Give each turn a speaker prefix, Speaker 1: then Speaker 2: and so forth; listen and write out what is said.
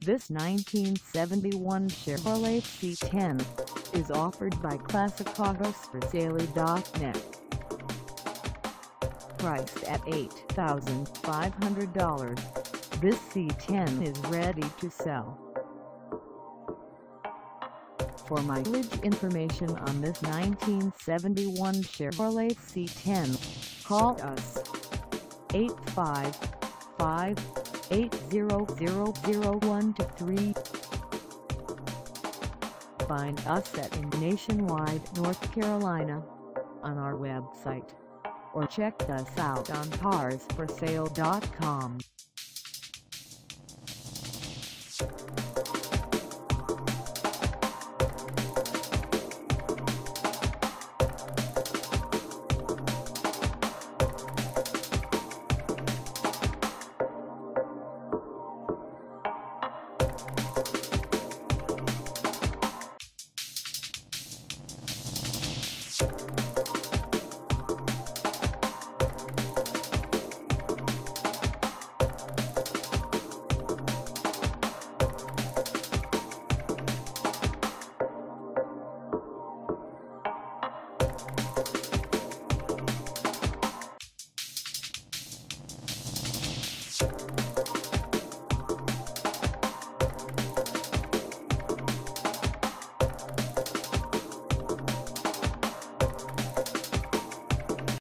Speaker 1: This 1971 Chevrolet C-10 is offered by ClassicAutosForSale.net. Priced at $8,500, this C-10 is ready to sell. For mileage information on this 1971 Chevrolet C-10, call us 855-800-0123. Find us at Nationwide, North Carolina on our website, or check us out on CarsForSale.com.